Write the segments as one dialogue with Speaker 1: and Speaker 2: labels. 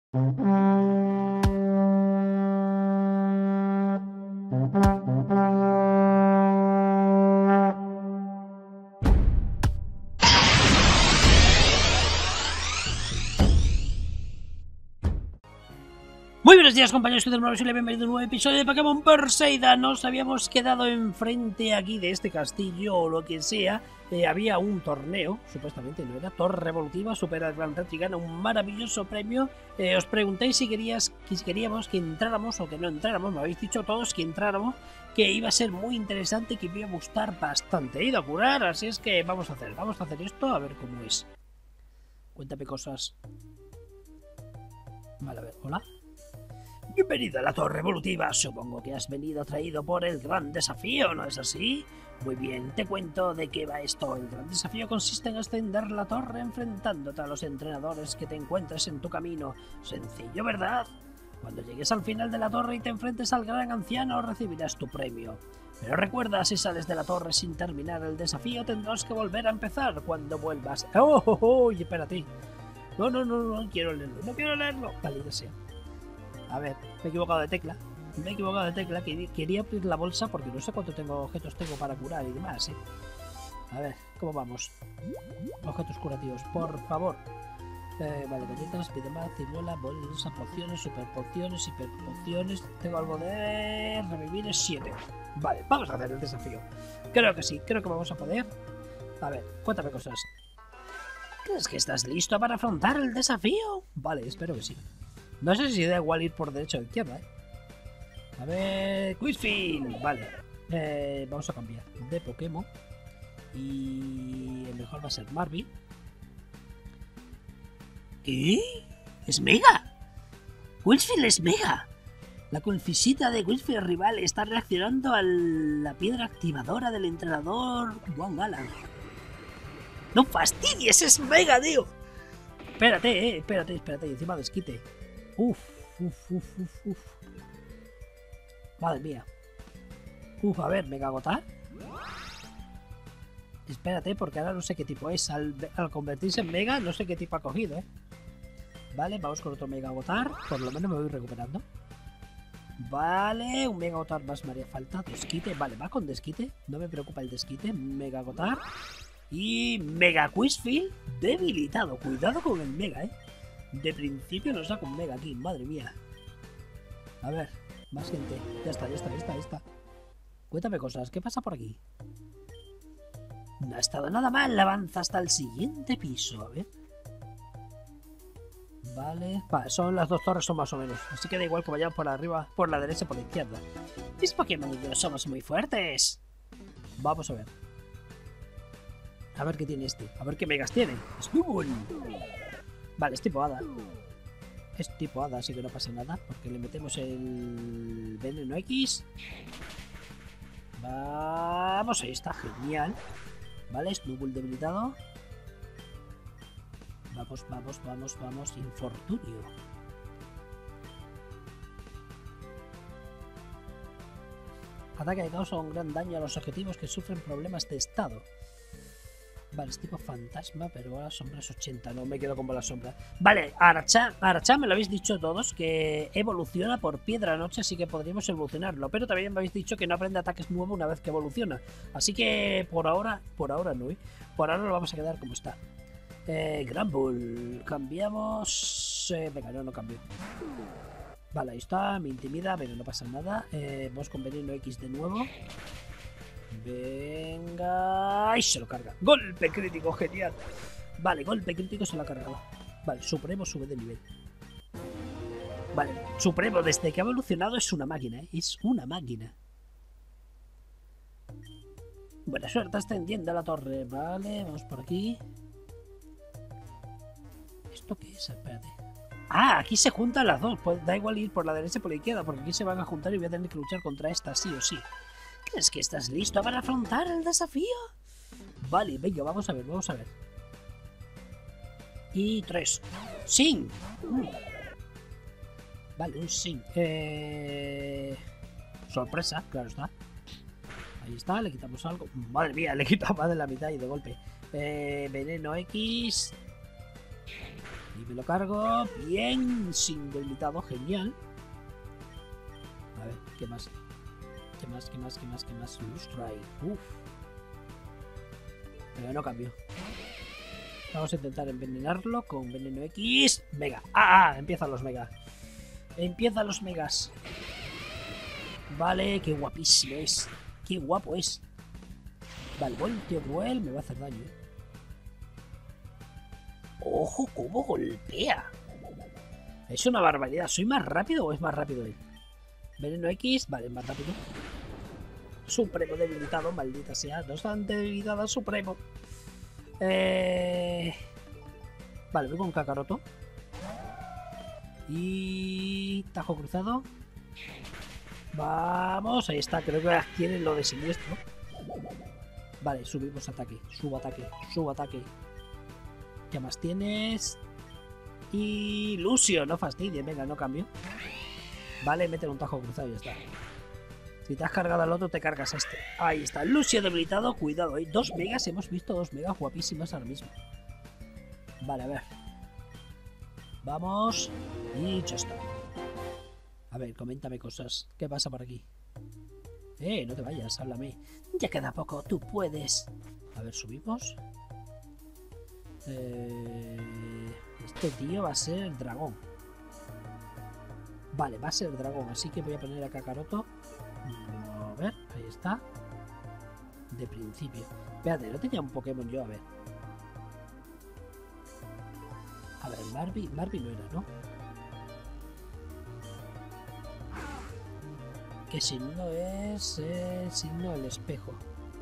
Speaker 1: Muy buenos días, compañeros, soy Delmar y bienvenido a un nuevo episodio de Pokémon Perseida. Nos habíamos quedado enfrente aquí de este castillo o lo que sea. Había un torneo, supuestamente no era, Torre Revolutiva, supera el Gran Reto y gana un maravilloso premio. Os preguntéis si queríamos que entráramos o que no entráramos. Me habéis dicho todos que entráramos, que iba a ser muy interesante y que me iba a gustar bastante. He ido a curar, así es que vamos a hacer esto a ver cómo es. Cuéntame cosas. Vale, a ver, hola. Bienvenido a la Torre Evolutiva. Supongo que has venido atraído por el gran desafío, ¿no es así? Muy bien, te cuento de qué va esto. El gran desafío consiste en ascender la torre enfrentándote a los entrenadores que te encuentres en tu camino. Sencillo, ¿verdad? Cuando llegues al final de la torre y te enfrentes al gran anciano, recibirás tu premio. Pero recuerda, si sales de la torre sin terminar el desafío, tendrás que volver a empezar cuando vuelvas. ¡Oh! Espérate. No quiero leerlo. No quiero leerlo. Vale, sea. A ver, me he equivocado de tecla. Quería abrir la bolsa porque no sé cuántos objetos tengo para curar y demás, A ver, ¿cómo vamos? Objetos curativos, por favor. Vale, galletas, pidemaz, ciruela, bolsa, pociones, superpociones, hiperpociones. Tengo algo de revivir, es 7. Vale, vamos a hacer el desafío. Creo que sí, creo que vamos a poder. A ver, cuéntame cosas. ¿Crees que estás listo para afrontar el desafío? Vale, espero que sí. No sé si da igual ir por derecha o izquierda, A ver... Quizfield. Vale. Vamos a cambiar de Pokémon. Y el mejor va a ser Marvin. ¿Qué? ¿Es Mega? Quizfield es Mega. La Quilfisita de Quizfield rival está reaccionando a la piedra activadora del entrenador Juan Galan. ¡No fastidies! ¡Es Mega, tío! Espérate. Encima desquite. Uf. Madre mía. A ver, ¿Mega agotar? Espérate, porque ahora no sé qué tipo es. Al convertirse en Mega, no sé qué tipo ha cogido, Vale, vamos con otro Mega agotar. Por lo menos me voy recuperando. Vale, un Mega agotar más me haría falta. Desquite, vale, va con desquite. No me preocupa el desquite. Mega agotar. Y Mega Quizfield debilitado. Cuidado con el Mega, De principio nos da con Mega aquí, madre mía. A ver, más gente. Ya está. Cuéntame cosas, ¿qué pasa por aquí? No ha estado nada mal, avanza hasta el siguiente piso, a ver. Vale, son las dos torres, son más o menos. Así que da igual que vayamos por arriba, por la derecha, por la izquierda. Mis Pokémon y yo somos muy fuertes. Vamos a ver. A ver qué tiene este, a ver qué megas tiene. Snubbull. Vale, es tipo hada. Así que no pasa nada, porque le metemos el veneno X. Vamos, ahí está, genial. Vale, Snubbull debilitado. Vamos, infortunio. Ataque que causa un gran daño a los objetivos que sufren problemas de estado. Vale, es tipo fantasma, pero ahora sombra es 80. No me quedo con la sombra. Vale, Arachá me lo habéis dicho todos, que evoluciona por piedra noche, así que podríamos evolucionarlo. Pero también me habéis dicho que no aprende ataques nuevos una vez que evoluciona. Así que por ahora no, Por ahora lo vamos a quedar como está. Granbull. Cambiamos... venga, no cambio. Vale, ahí está, me intimida, pero no pasa nada. Vamos con veneno X de nuevo. Venga... ¡Ay! Se lo carga. ¡Golpe crítico! ¡Genial! Vale, golpe crítico se lo ha cargado. Vale, Supremo sube de nivel. Vale, Supremo desde que ha evolucionado es una máquina, Es una máquina. Buena suerte ascendiendo a la torre. Vale, vamos por aquí. ¿Esto qué es? Espérate. Ah, aquí se juntan las dos. Pues da igual ir por la derecha o por la izquierda, porque aquí se van a juntar y voy a tener que luchar contra esta sí o sí. ¿Crees que estás listo para afrontar el desafío? Vale, venga, vamos a ver. Y 3. ¡Sin! Vale, un sin. Sorpresa, claro está. Ahí está, le quitamos algo. Madre mía, le quitamos más de la mitad y de golpe. Veneno X. Y me lo cargo. Bien, sin debilitado, genial. A ver, ¿qué más? ¿Qué más? Strike. Uf. Pero no cambio. Vamos a intentar envenenarlo con veneno X. Mega. Empiezan los megas. Empiezan los megas. Vale, qué guapísimo es. Qué guapo es. Vale, volteo cruel me va a hacer daño. ¡Ojo, cómo golpea! Es una barbaridad. ¿Soy más rápido o es más rápido él? Veneno X, vale, más rápido. Supremo debilitado, maldita sea. No están debilitado Supremo. Vale, voy con Kakaroto. Y tajo cruzado. Vamos, ahí está. Creo que tienen lo de siniestro. Vale, subimos ataque. Subo ataque. ¿Qué más tienes? Y Lucio, no fastidie. Venga, no cambio. Vale, meten un tajo cruzado y ya está. Si te has cargado al otro, te cargas a este. Ahí está, Lucio debilitado. Cuidado, hay 2 megas. Hemos visto 2 megas guapísimas ahora mismo. Vale, a ver. Vamos. Y ya está. A ver, coméntame cosas. ¿Qué pasa por aquí? No te vayas, háblame. Ya queda poco, tú puedes. A ver, subimos. Este tío va a ser dragón. Vale, va a ser dragón. Así que voy a poner a Kakaroto. A ver, ahí está. De principio. Espérate, no tenía un Pokémon yo, a ver. A ver, Marby no era, ¿no? ¿Qué signo es? El signo del espejo.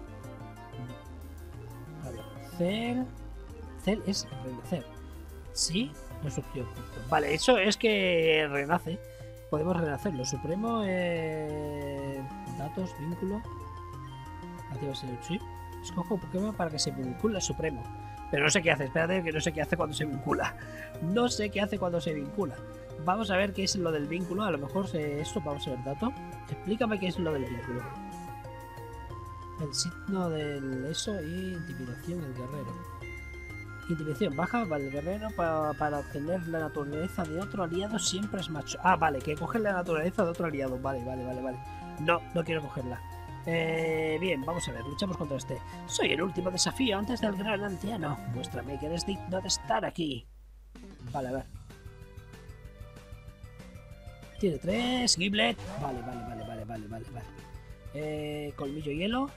Speaker 1: A ver, Cell es renacer. ¿Sí? No es opción. Vale, eso es que renace. Podemos renacerlo. Supremo, datos, vínculo. Activa sí. Escojo Pokémon para que se vincule al Supremo. Pero no sé qué hace. Espérate, que no sé qué hace cuando se vincula. No sé qué hace cuando se vincula. Vamos a ver qué es lo del vínculo. A lo mejor esto, vamos a ver dato. Explícame qué es lo del vínculo. El signo del eso y intimidación del guerrero. Intimidación baja, vale, el guerrero para obtener la naturaleza de otro aliado siempre es macho. Vale, que coge la naturaleza de otro aliado. Vale. No quiero cogerla. Bien, vamos a ver, luchamos contra este. Soy el último desafío antes del gran anciano. Muéstrame que eres digno de estar aquí. Vale, a ver. Tiene 3, Giblet. Vale. Colmillo hielo.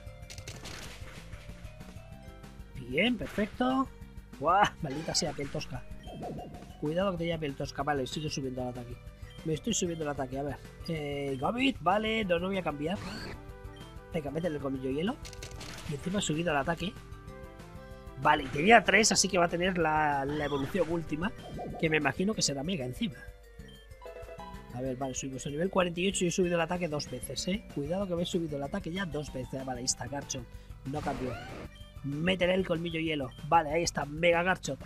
Speaker 1: Bien, perfecto. ¡Guau! Maldita sea, piel tosca. Cuidado que te llame piel tosca. Vale, sigo subiendo el ataque. Me estoy subiendo el ataque, a ver. Gobit, vale, no voy a cambiar. Venga, métele el colmillo hielo. Y encima he subido el ataque. Vale, tenía 3, así que va a tener la evolución última. Que me imagino que será mega encima. A ver, vale, subimos a nivel 48 y he subido el ataque 2 veces, Cuidado que me he subido el ataque ya 2 veces. Vale, ahí está, Garchomp. No cambió. Métele el colmillo hielo. Vale, ahí está, Mega Garchomp.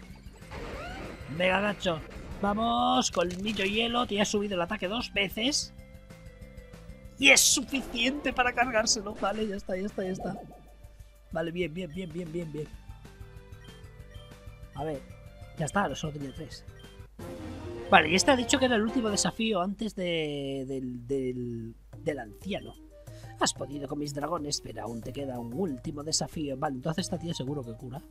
Speaker 1: Vamos, colmillo hielo. Te ha subido el ataque 2 veces. Y es suficiente para cargárselo. Vale, ya está. Vale, bien. A ver, ya está, solo tenía 3. Vale, y este ha dicho que era el último desafío antes del anciano. Has podido con mis dragones, pero aún te queda un último desafío. Vale, entonces esta tía seguro que cura.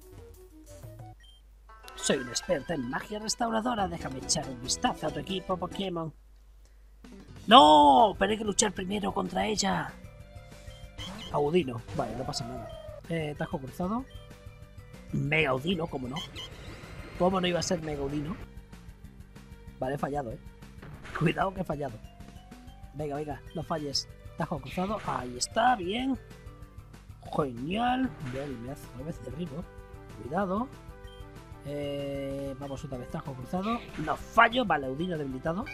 Speaker 1: Soy una experta en magia restauradora. Déjame echar un vistazo a tu equipo Pokémon. ¡No! Pero hay que luchar primero contra ella. Audino. Vale, no pasa nada. Tajo cruzado. Mega Audino, ¿cómo no? ¿Cómo no iba a ser Mega Audino? Vale, he fallado, Cuidado que he fallado. Venga, no falles. Tajo cruzado. Ahí está, bien. Genial. Vale, me hace otra vez derribo. Cuidado. Vamos otra vez, tajo cruzado. No fallo. Vale, Audino debilitado.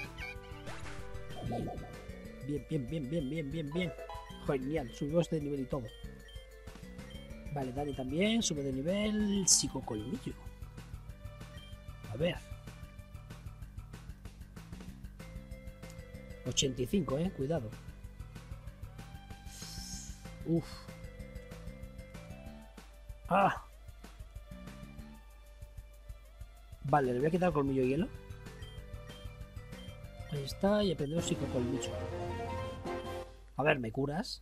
Speaker 1: Bien. Genial, subimos de nivel y todo. Vale, Dani también, sube de nivel. Psicocolmillo. A ver. 85, cuidado. Uf. Vale, le voy a quitar el colmillo hielo. Ahí está, y aprendemos psicocolmillo. A ver, ¿me curas?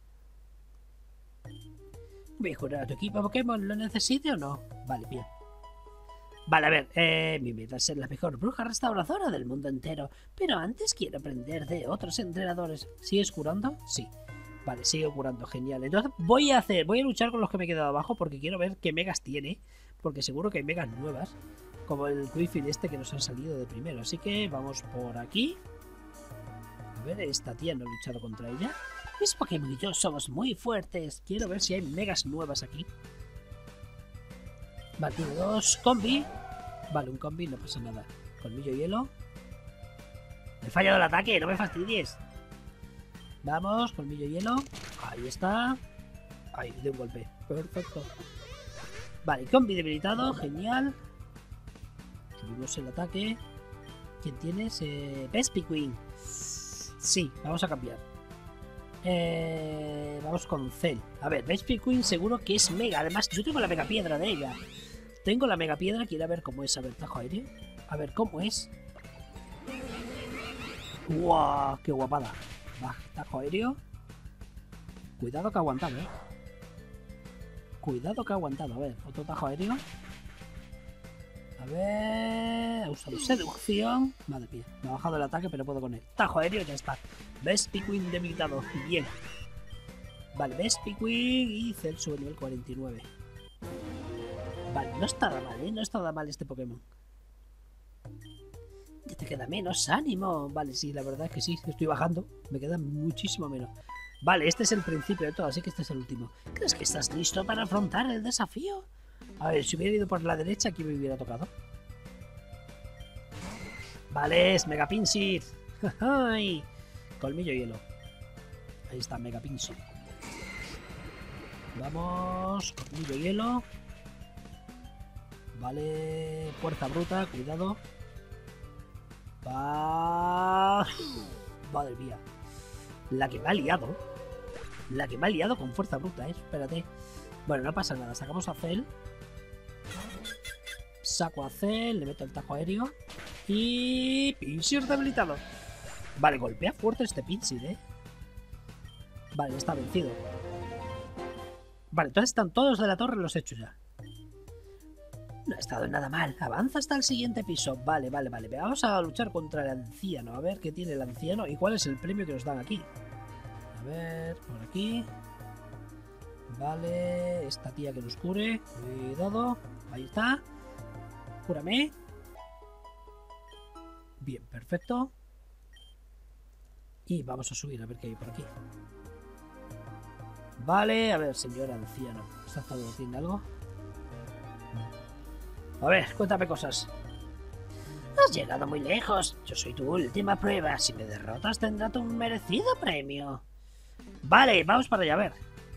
Speaker 1: ¿Voy a curar a tu equipo Pokémon? ¿Lo necesite o no? Vale, bien. Vale, a ver, mi meta es ser la mejor bruja restauradora del mundo entero. Pero antes quiero aprender de otros entrenadores. ¿Sigues curando? Sí. Vale, sigo curando, genial. Entonces voy a luchar con los que me he quedado abajo porque quiero ver qué megas tiene. Porque seguro que hay megas nuevas. Como el Quiffin este que nos han salido de primero. Así que vamos por aquí. A ver, esta tía no he luchado contra ella. Mis Pokémon y yo somos muy fuertes. Quiero ver si hay megas nuevas aquí. Vale, tiene 2 combi. Vale, un combi, no pasa nada. Colmillo hielo. Me he fallado el ataque, no me fastidies. Vamos, colmillo hielo. Ahí está. Ahí, de un golpe. Perfecto. Vale, combi debilitado, genial. Subimos el ataque. ¿Quién tienes? Vespiquen. Sí, vamos a cambiar. Vamos con Cell. A ver, Vespiquen seguro que es mega. Además, yo tengo la mega piedra de ella. Tengo la mega piedra, quiero ver cómo es. A ver, tajo aéreo. A ver, ¿cómo es? ¡Guau! ¡Qué guapada! Va, tajo aéreo. Cuidado que ha aguantado, Cuidado que ha aguantado. A ver, otro tajo aéreo. A ver... Ha usado seducción. Madre mía, me ha bajado el ataque, pero puedo con él. Tajo aéreo, ya está. Vespiquen debilitado. Bien. Vale, Vespiquen y Cell sube nivel 49. Vale, no está nada mal, no está nada mal este Pokémon. Ya te queda menos ánimo. Vale, sí, la verdad es que sí, estoy bajando. Me queda muchísimo menos. Vale, este es el principio de todo, así que este es el último. ¿Crees que estás listo para afrontar el desafío? A ver, si hubiera ido por la derecha, aquí me hubiera tocado. Vale, es Mega Pinsir. ¡Ay! Colmillo hielo. Ahí está, Mega Pinsir. Vamos, colmillo hielo. Vale, fuerza bruta, cuidado. Va... Madre mía. La que me ha liado. La que me ha liado con fuerza bruta, espérate. Bueno, no pasa nada, sacamos a Cell. Saco a Cell, le meto el tajo aéreo. Y... Pinsir debilitado. Vale, golpea fuerte este Pinsir, Vale, está vencido. Vale, entonces están todos de la torre los hechos ya. No ha estado nada mal. Avanza hasta el siguiente piso. Vale, vale, vale. Vamos a luchar contra el anciano. A ver qué tiene el anciano y cuál es el premio que nos dan aquí. A ver, por aquí. Vale, esta tía que nos cure. Cuidado. Ahí está. Cúrame. Bien, perfecto. Y vamos a subir a ver qué hay por aquí. Vale, a ver, señor anciano. ¿Tiene algo? A ver, cuéntame cosas. Has llegado muy lejos. Yo soy tu última prueba. Si me derrotas tendrás un merecido premio. Vale, vamos para allá, a ver.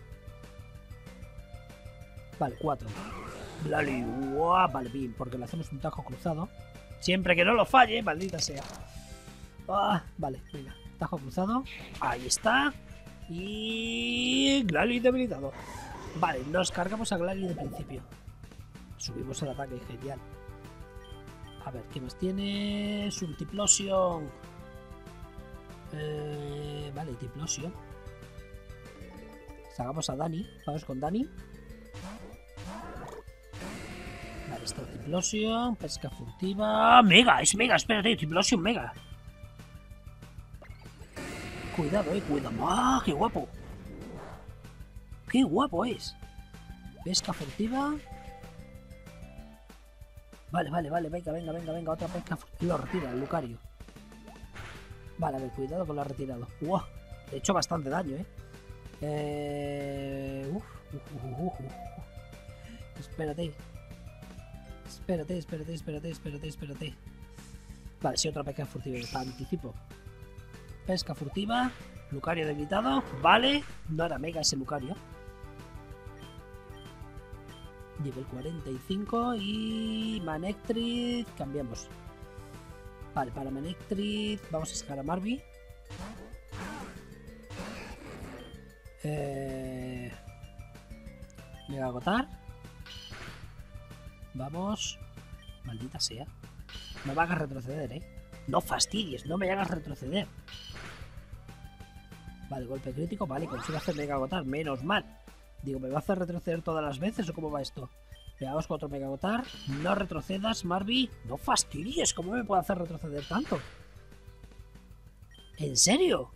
Speaker 1: Vale, 4. Vale, vale, bien, porque le hacemos un tajo cruzado. Siempre que no lo falle, maldita sea. Vale, venga, tajo cruzado. Ahí está. Y... Glalie debilitado. Vale, nos cargamos a Glalie de principio. Subimos el ataque, genial. A ver, ¿qué más tiene? Subtiplosion. Vale, Tiplosion. Sacamos a Dani. Vamos con Dani. Vale, está Tiplosion. Pesca furtiva. Mega, es mega, espérate, Tiplosion mega. Cuidado, cuidado. ¡Ah, qué guapo! ¡Qué guapo es! Pesca furtiva. Vale, vale, vale, venga, otra pesca. Lo retira, el Lucario. Vale, a ver, cuidado con lo retirado. ¡Wow! Le he hecho bastante daño, Espérate. Espérate. Vale, sí, otra pesca furtiva. Anticipo. Pesca furtiva. Lucario debilitado. Vale. No era mega ese Lucario. Nivel 45 y Manectric, cambiamos. Vale, para Manectric vamos a sacar a Marby. Me voy a agotar. Vamos. Maldita sea. No me hagas retroceder, No fastidies, no me hagas retroceder. Vale, golpe crítico, vale, consigo hacer mega agotar, menos mal. Digo, ¿me va a hacer retroceder todas las veces o cómo va esto? Veamos con otro mega agotar. No retrocedas, Marby. No fastidies, ¿cómo me puede hacer retroceder tanto? ¿En serio?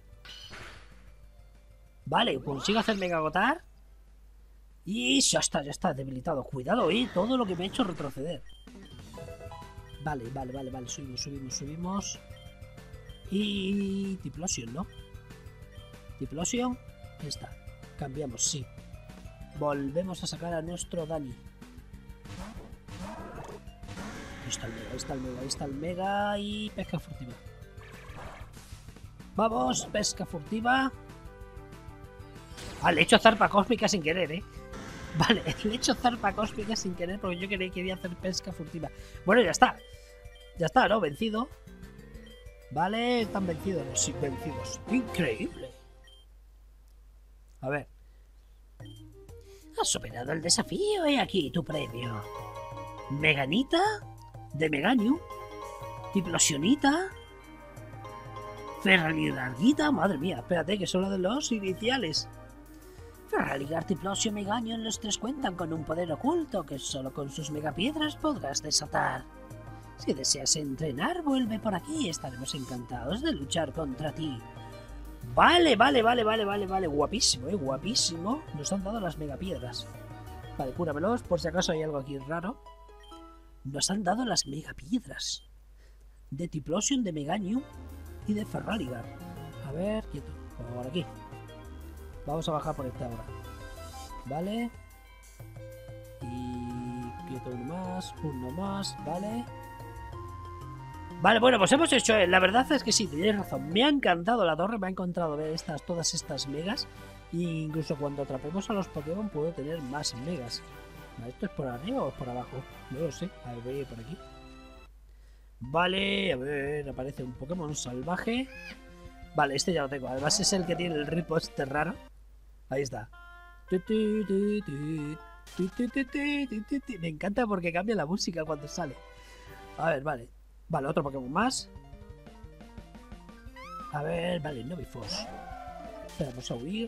Speaker 1: Vale, consigo hacer mega agotar. Y ya está debilitado. Cuidado, todo lo que me ha hecho retroceder. Vale, subimos. Y... Tiplosion, ¿no? Tiplosion, ahí está. Cambiamos, sí. Volvemos a sacar a nuestro Dani. Ahí está el mega y pesca furtiva. Vamos, pesca furtiva. Le he hecho zarpa cósmica sin querer, Vale, le he hecho zarpa cósmica sin querer porque yo quería hacer pesca furtiva. Bueno, ya está. Ya está, ¿no? Vencido. Vale, están vencidos. Sí, vencidos. Increíble. A ver. Has superado el desafío, aquí tu premio. Meganita de Meganium. Tiplosionita. Ferraligarguita. Madre mía, espérate, que son los de los iniciales. Ferraligar, Tiplosion, Meganium, los tres cuentan con un poder oculto que solo con sus megapiedras podrás desatar. Si deseas entrenar, vuelve por aquí. Estaremos encantados de luchar contra ti. Vale. Guapísimo, guapísimo. Nos han dado las megapiedras. Vale, cúramelos por si acaso hay algo aquí raro. Nos han dado las megapiedras. De Tiplosion, de Meganium y de Ferraligar. A ver, quieto. Por aquí. Vamos a bajar por esta ahora. Vale. Y... quieto, uno más, vale. Vale, bueno, pues hemos hecho... La verdad es que sí, tenéis razón. Me ha encantado la torre, me ha encantado ver todas estas megas. E incluso cuando atrapemos a los Pokémon puedo tener más megas. ¿Esto es por arriba o es por abajo? No lo sé. A ver, voy a ir por aquí. Vale, a ver, aparece un Pokémon salvaje. Vale, este ya lo tengo. Además es el que tiene el riposte raro. Ahí está. Me encanta porque cambia la música cuando sale. A ver, vale. Vale, otro Pokémon más. A ver, vale, Novifos. Vamos a huir.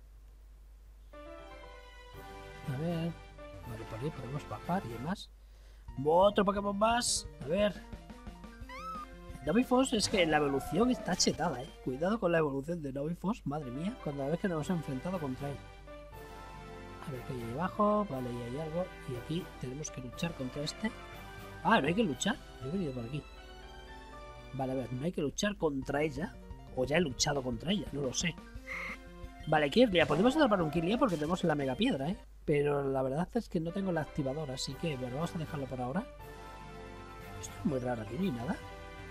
Speaker 1: A ver. Vale, por ahí podemos bajar y demás. Otro Pokémon más. A ver. Novifos es que la evolución está chetada, Cuidado con la evolución de Novifos. Madre mía, cuando la vez que nos hemos enfrentado contra él. A ver qué hay ahí abajo. Vale, y hay algo. Y aquí tenemos que luchar contra este. No hay que luchar. Yo he venido por aquí. Vale, a ver, no hay que luchar contra ella. O ya he luchado contra ella, no lo sé. Vale, Kirlia, podemos atrapar un Kirlia porque tenemos la mega piedra, Pero la verdad es que no tengo la activadora, así que bueno, vamos a dejarlo por ahora. Esto es muy raro, aquí no hay nada.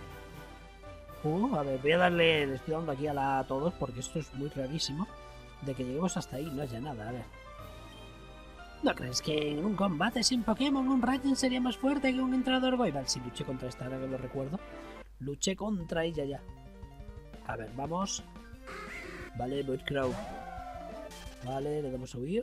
Speaker 1: A ver, voy a darle, le estoy dando aquí a todos porque esto es muy rarísimo. De que lleguemos hasta ahí no haya nada, a ver. ¿No crees que en un combate sin Pokémon un Raiden sería más fuerte que un entrenador Goival? Sí, luché contra esta, ahora que lo recuerdo. Luché contra ella ya. A ver, vamos. Vale, Voidcrow. Vale, le damos a huir.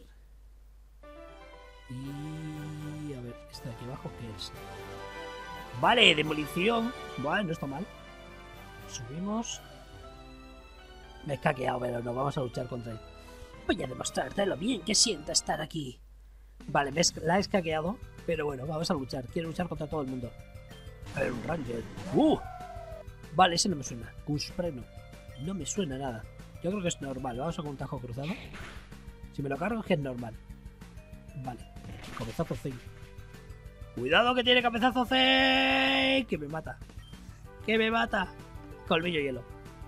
Speaker 1: Y... a ver, ¿este de aquí abajo qué es? Vale, demolición. Vale, no está mal. Subimos. Me he escaqueado, pero no vamos a luchar contra él. Voy a demostrarte lo bien que sienta estar aquí. Vale, la he escaqueado, pero bueno, vamos a luchar. Quiero luchar contra todo el mundo. A ver, un Ranger. Vale, ese no me suena. Cuspreno. No me suena nada. Yo creo que es normal. Vamos a con un tajo cruzado. Si me lo cargo es que es normal. Vale. Cabezazo Fake. Cuidado que tiene cabezazo Fake. Que me mata. Que me mata. Colmillo hielo.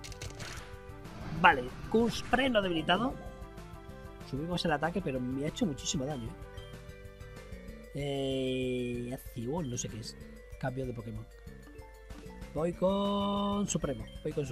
Speaker 1: Vale. Cuspreno debilitado. Subimos el ataque, pero me ha hecho muchísimo daño. Activón, no sé qué es. Cambio de Pokémon. Voy con Supremo.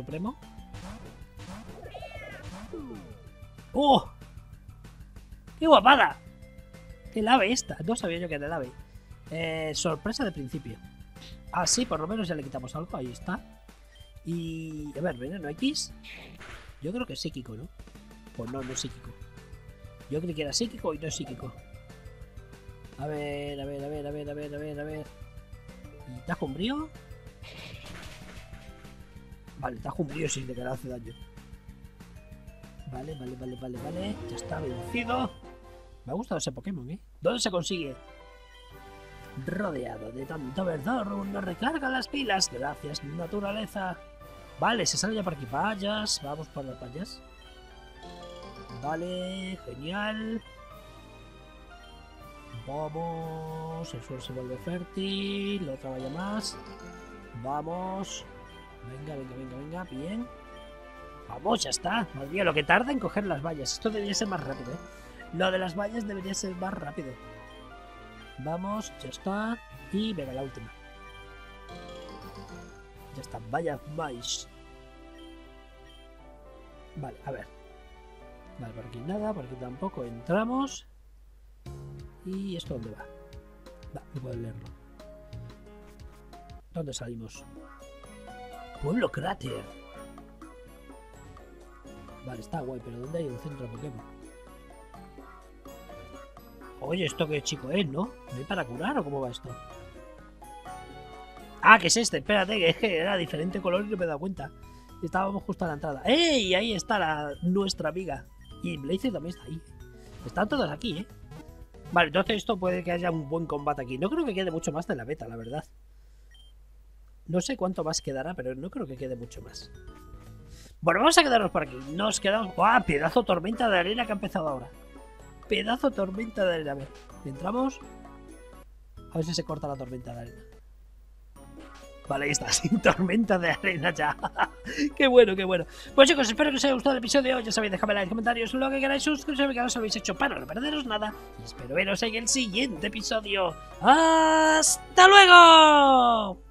Speaker 1: ¡Oh! ¡Qué guapada! ¡Qué ave esta! No sabía yo que era el ave. Sorpresa de principio. Sí, por lo menos ya le quitamos algo. Ahí está. Y... a ver, veneno X. Yo creo que es psíquico, ¿no? Pues no, no es psíquico. Yo creí que era psíquico y no es psíquico. A ver. ¿Y tajo umbrío? Vale, está Umbrío sin que le hace daño. Vale. Ya está vencido. Me ha gustado ese Pokémon, ¿eh? ¿Dónde se consigue? Rodeado de tanto verdor, uno recarga las pilas. Gracias, naturaleza. Vale, se sale ya por aquí. Vallas. Vamos por las vallas. Vale, genial. Vamos. El suelo se vuelve fértil. Otra valla más. Vamos. Venga. Bien. Vamos, ya está. Madre mía, lo que tarda en coger las vallas. Esto debería ser más rápido, ¿eh? Lo de las vallas debería ser más rápido. Vamos, ya está. Y venga, la última. Ya está, vaya más. Vale, a ver. Vale, por aquí nada, por aquí tampoco. Entramos. ¿Y esto dónde va? Va, no puedo leerlo. ¿Dónde salimos? Pueblo Cráter. Vale, está guay, pero ¿dónde hay un centro Pokémon? Oye, ¿esto qué chico es, no? ¿No hay para curar o cómo va esto? Ah, ¿qué es este? Espérate, que es que era diferente color y no me he dado cuenta. Estábamos justo a la entrada. ¡Ey! Ahí está nuestra amiga. Y Blazer también está ahí. Están todos aquí, ¿eh? Vale, entonces esto puede que haya un buen combate aquí. No creo que quede mucho más de la beta, la verdad. No sé cuánto más quedará, pero no creo que quede mucho más. Bueno, vamos a quedarnos por aquí. Nos quedamos... ¡Guau! Pedazo tormenta de arena que ha empezado ahora. Pedazo tormenta de arena. A ver, entramos. A ver si se corta la tormenta de arena. Vale, ahí está, sin tormenta de arena ya. Qué bueno, qué bueno. Pues chicos, espero que os haya gustado el episodio de hoy. Ya sabéis, dejadme like, comentarios, lo que queráis, suscribiros al canal si lo habéis hecho para no perderos nada. Y espero veros en el siguiente episodio. ¡Hasta luego!